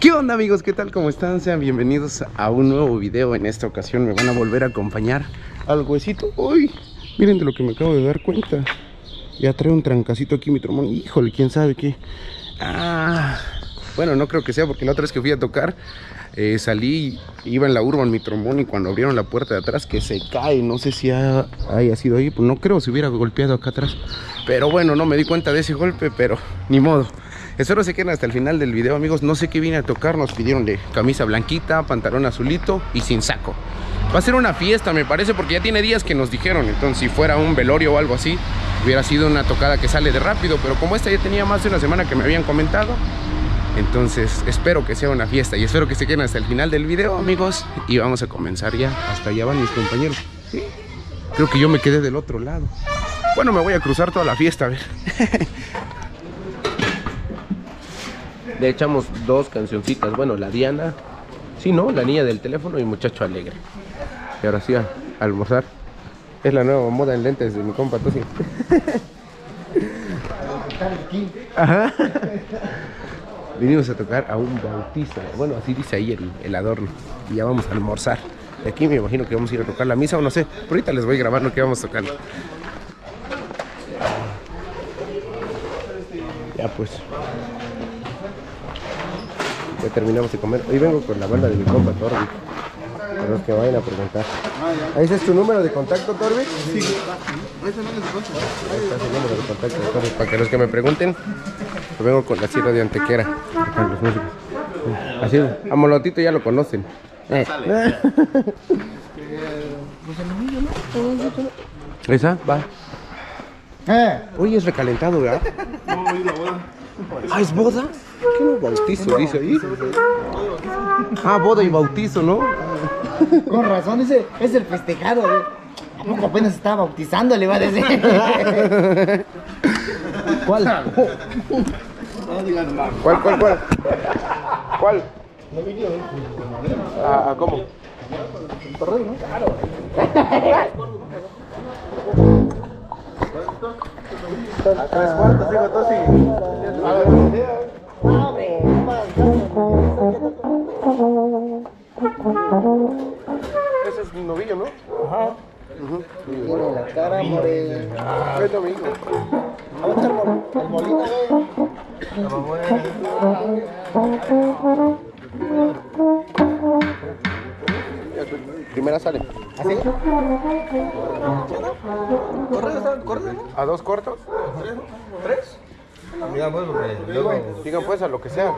¿Qué onda, amigos? ¿Qué tal? ¿Cómo están? Sean bienvenidos a un nuevo video. En esta ocasión me van a volver a acompañar al huesito. ¡Uy! Miren de lo que me acabo de dar cuenta. Ya trae un trancacito aquí mi trombón. Híjole, quién sabe qué. Bueno, no creo que sea porque la otra vez que fui a tocar salí, iba en la Urban mi trombón, y cuando abrieron la puerta de atrás que se cae. No sé si haya sido ahí, pues no creo, si hubiera golpeado acá atrás. Pero bueno, no me di cuenta de ese golpe, pero ni modo. Espero se queden hasta el final del video, amigos. No sé qué vine a tocar. Nos pidieron de camisa blanquita, pantalón azulito y sin saco. Va a ser una fiesta, me parece, porque ya tiene días que nos dijeron. Entonces, si fuera un velorio o algo así, hubiera sido una tocada que sale de rápido. Pero como esta ya tenía más de una semana que me habían comentado, entonces espero que sea una fiesta. Y espero que se queden hasta el final del video, amigos. Y vamos a comenzar ya. Hasta allá van mis compañeros. ¿Sí? Creo que yo me quedé del otro lado. Bueno, me voy a cruzar toda la fiesta, a ver. Le echamos dos cancioncitas. Bueno, la Diana, sí, ¿no? La niña del teléfono y Muchacho Alegre. Y ahora sí, a almorzar. Es la nueva moda en lentes de mi compa Tosi. Ajá. Vinimos a tocar a un bautizo. Bueno, así dice ahí el adorno. Y ya vamos a almorzar. De aquí me imagino que vamos a ir a tocar la misa o no sé. Pero ahorita les voy grabando que vamos tocando. Ya pues. Ya terminamos de comer. Hoy vengo con la banda de mi compa Torbi. Para los que vayan a preguntar. ¿Ese es tu número de contacto, Torbi? Sí. Ahí está el número de contacto de Torbi. Para que los que me pregunten, yo vengo con la sierra de Antequera. Para los músicos. Así, a Molotito ya lo conocen. ¿Esa? Va. Hoy es recalentado, ¿verdad? No, hoy la boda. Ah, ¿es boda? ¿Qué no bautizo dice ahí? Ah, boda y bautizo, ¿no? Con razón, ese es el festejado, ¿eh? ¿A poco apenas estaba bautizando? Le va a decir. ¿Cuál? ¿Cuál? Ah, ¿cómo? Claro. A 3/4, digo, Tosi. A ver, Hombre, no más. ese es mi novillo, ¿no? Ajá. Tiene la cara, more. Es domingo. Vamos a echar el molino, Primera sale. ¿Así? ¿Corre, no? ¿A 2 cortos? ¿Tres? Digamos, porque luego... Digan pues a lo que sea.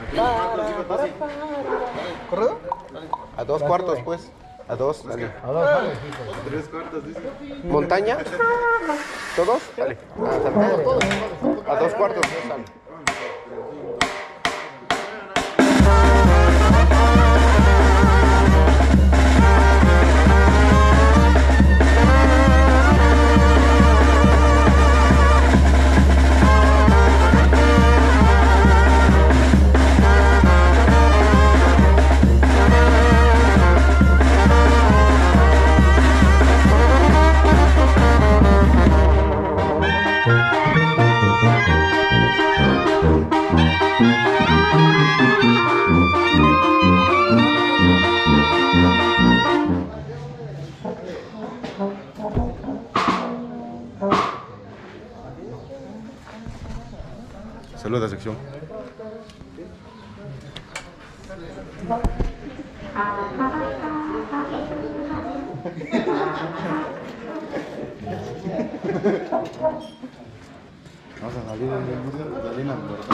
¿Corredor? A 2 cuartos, pues. A 2, sale. Tres cuartos, ¿listo? ¿Montaña? ¿Todos? Sale. A 2 cuartos, pues, sale. Saluda, sección. Vamos a salir del burro, salir al puerto.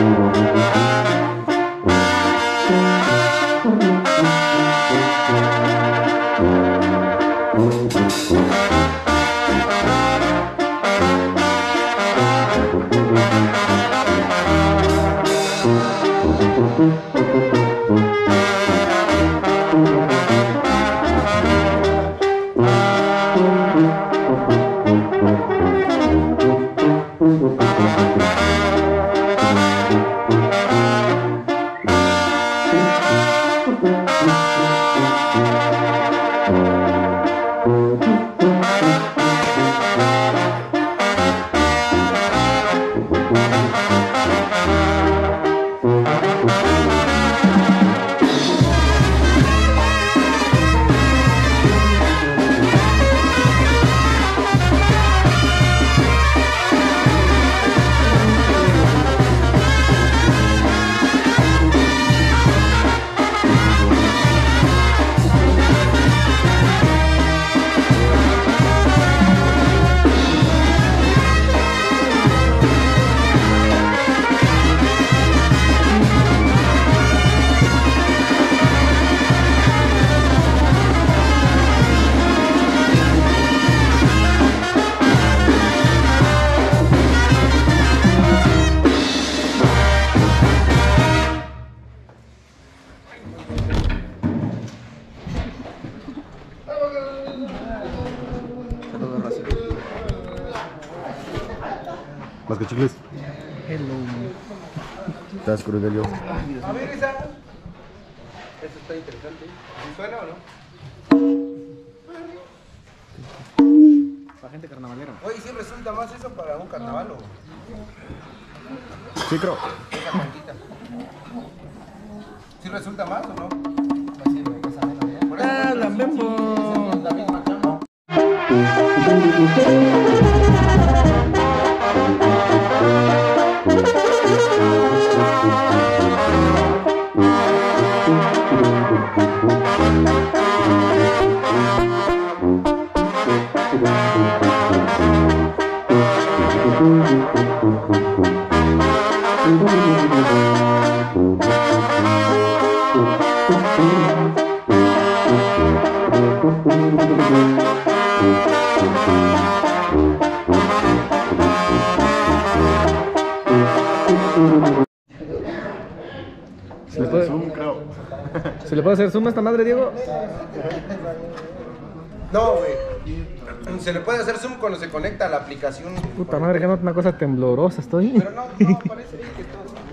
Más que chicles. Hello. Estás crudelio. A ver esa. Eso está interesante. ¿Sí suena o no? Para gente carnavalera. Oye, ¿sí resulta más eso para un carnaval o? Sí, creo. Esa cuantita. ¿Sí resulta más o no? Por eso, ¡Ah, la Bembo! la misma chamba. ¿Se le puede hacer zoom a esta madre, Diego? No, güey. Se le puede hacer zoom cuando se conecta a la aplicación. Puta madre, que no una cosa temblorosa estoy. Pero no parece que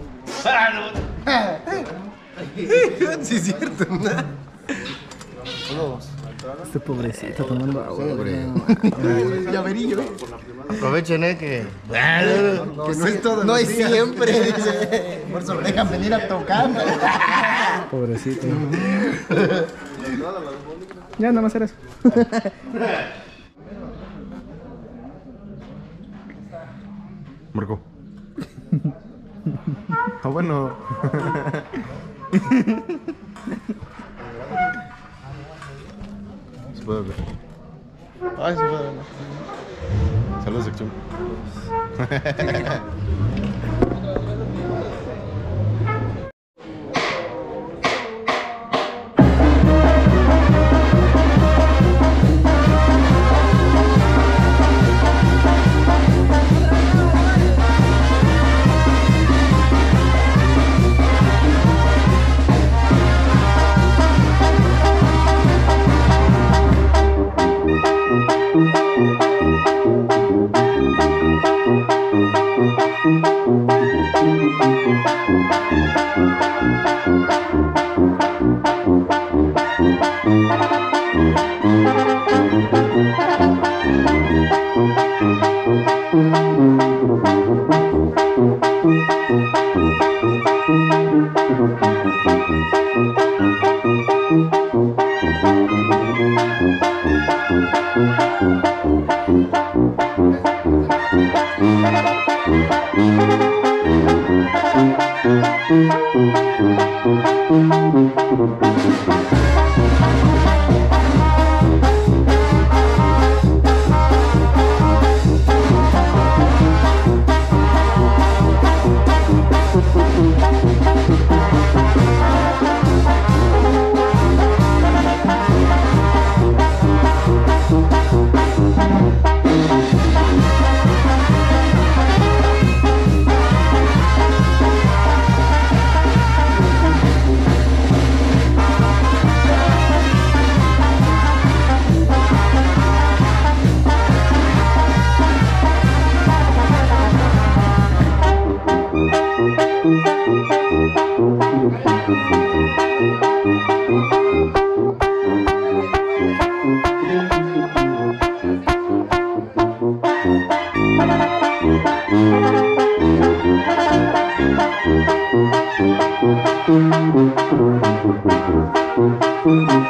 todo. Sí, es cierto. Este pobrecito tomando agua. Llaverillo. Aprovechen, que Que no es todo. no es siempre, dice. Por eso dejan venir a tocar. Pobrecito. Ya, nada más era eso. Marco. Ah, bueno. Se puede ver. Ay, se puede ver. Saludos, sección.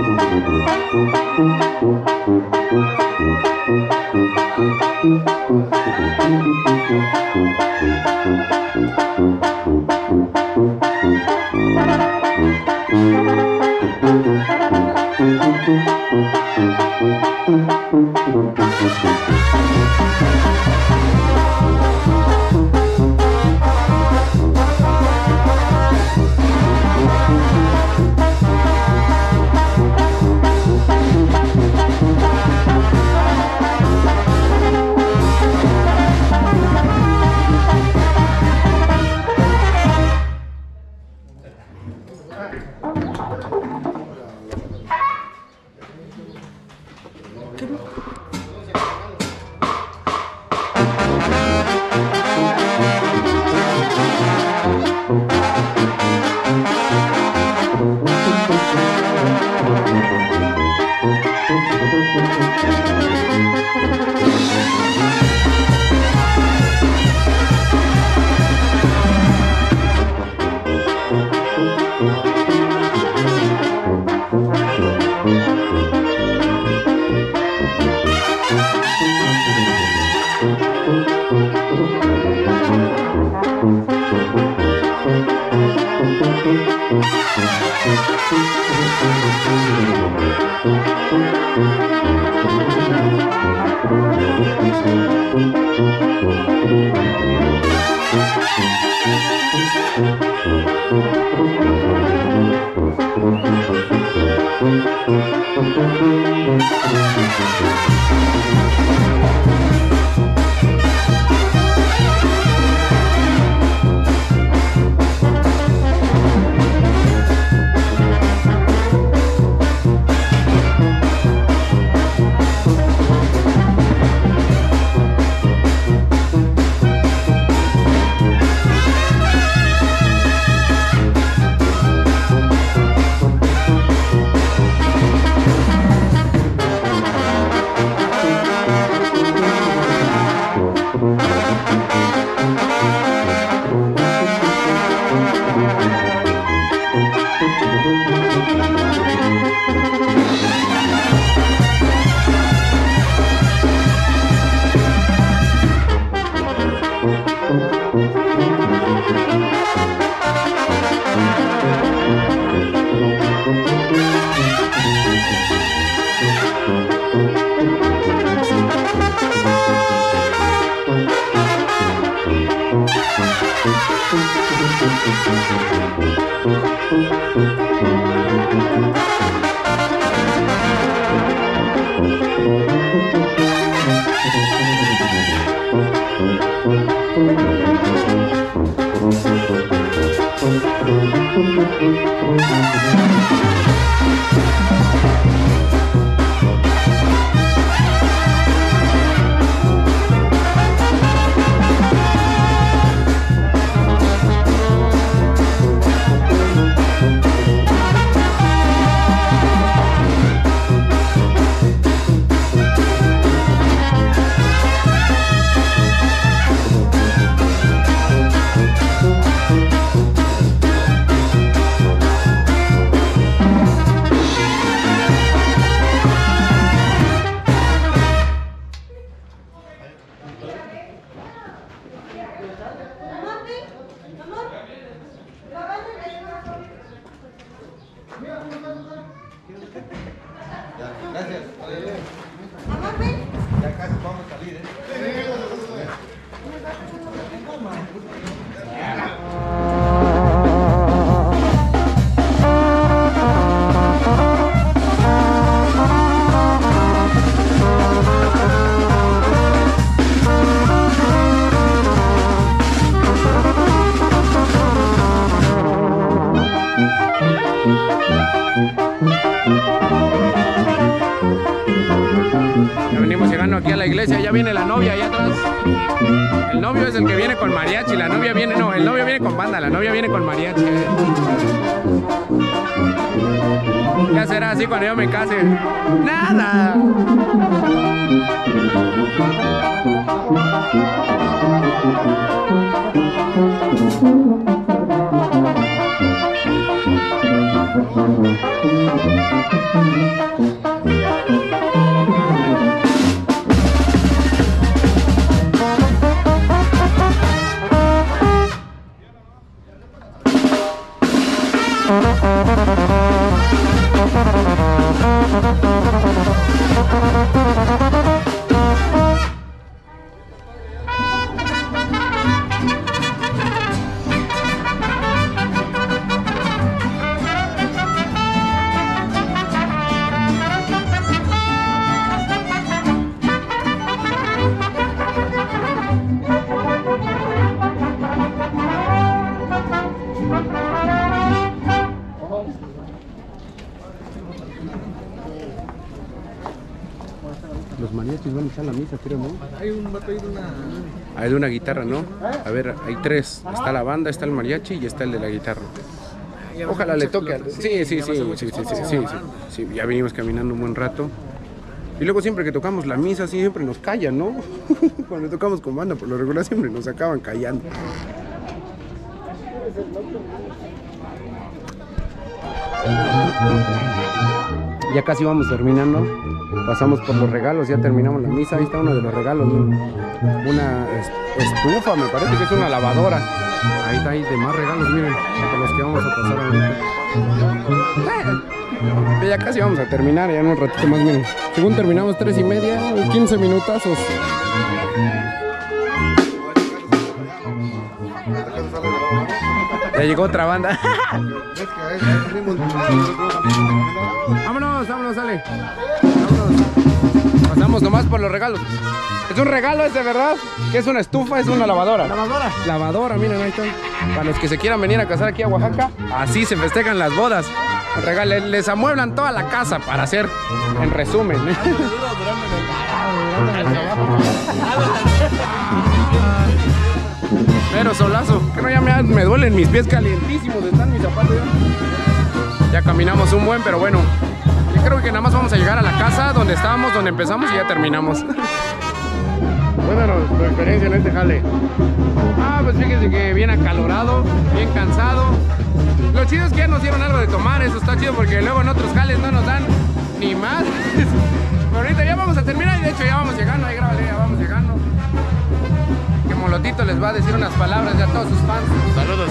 Ya venimos llegando aquí a la iglesia, ya viene la novia allá atrás. El novio es el que viene con mariachi, la novia viene, no, el novio viene con banda, la novia viene con mariachi. ¿Qué será así cuando yo me case? ¡Nada! Los mariachis van a echar la misa, creo, ¿no? Hay un vato ahí de una... Hay de una guitarra, ¿no? A ver, hay tres. Está la banda, está el mariachi y está el de la guitarra. Ojalá le toque. Sí, ya venimos caminando un buen rato. Y luego siempre que tocamos la misa, siempre nos callan, ¿no? Cuando tocamos con banda, por lo regular siempre nos acaban callando. Ya casi vamos terminando. Pasamos por los regalos, ya terminamos la misa. Ahí está uno de los regalos, ¿no? Una estufa, me parece que es una lavadora. Ahí está, ahí de más regalos, miren, por los que vamos a pasar ahorita. Ya casi vamos a terminar, ya en un ratito más, miren. Según terminamos 3:30, 15 minutazos. Ya llegó otra banda. Vámonos, sale. Vámonos. Pasamos nomás por los regalos. Es un regalo ese, ¿verdad? ¿Qué es una estufa? Es una lavadora. Lavadora, miren, ahí están. Para los que se quieran venir a casar aquí a Oaxaca, así se festejan las bodas. Les amueblan toda la casa para hacer, en resumen. Pero solazo, que no, ya me duelen mis pies calientísimos, están mis zapatos ya caminamos un buen, pero bueno, yo creo que nada más vamos a llegar a la casa donde estábamos, donde empezamos y ya terminamos. Cuéntanos tu experiencia en este jale. Pues fíjense que bien acalorado, bien cansado. Lo chido es que ya nos dieron algo de tomar, eso está chido porque luego en otros jales no nos dan ni más. Pero ahorita ya vamos a terminar y de hecho ya vamos llegando, ahí grábale, ya vamos llegando. Que Molotito les va a decir unas palabras ya a todos sus fans. Saludos.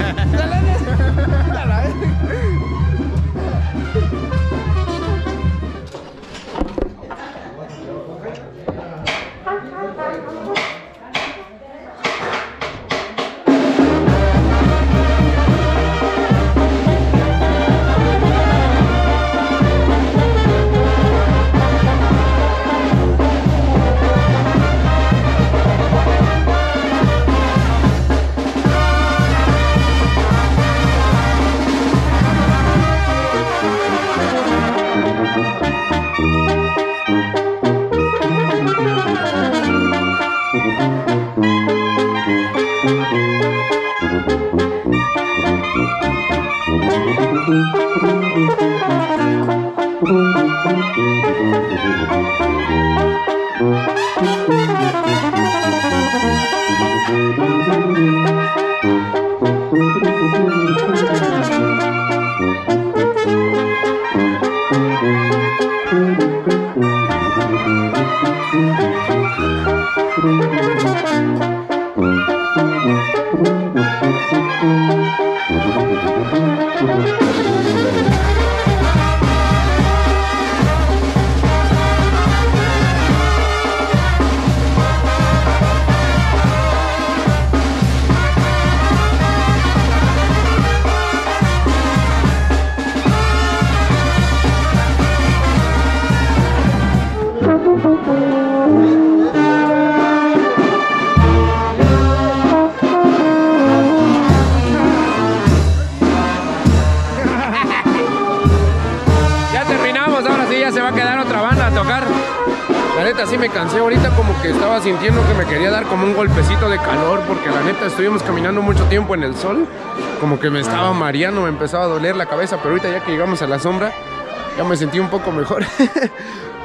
Sí me cansé ahorita, como que estaba sintiendo que me quería dar como un golpecito de calor, porque la neta estuvimos caminando mucho tiempo en el sol, como que me estaba mareando, me empezaba a doler la cabeza, pero ahorita ya que llegamos a la sombra ya me sentí un poco mejor.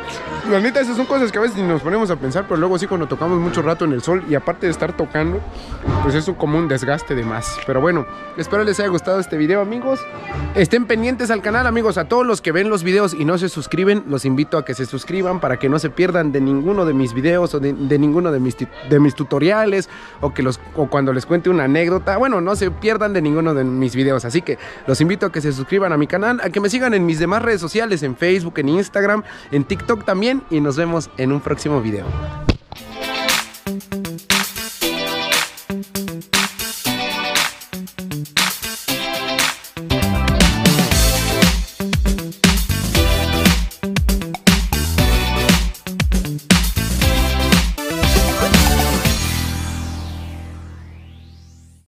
La neta, esas son cosas que a veces ni nos ponemos a pensar, pero luego sí cuando tocamos mucho rato en el sol y aparte de estar tocando, pues es como un desgaste de más. Pero bueno, espero les haya gustado este video, amigos. Estén pendientes al canal, amigos. A todos los que ven los videos y no se suscriben, los invito a que se suscriban para que no se pierdan de ninguno de mis videos o de ninguno de mis tutoriales o cuando les cuente una anécdota. Bueno, no se pierdan de ninguno de mis videos. Así que los invito a que se suscriban a mi canal, a que me sigan en mis demás redes sociales, en Facebook, en Instagram, en TikTok también. Y nos vemos en un próximo video.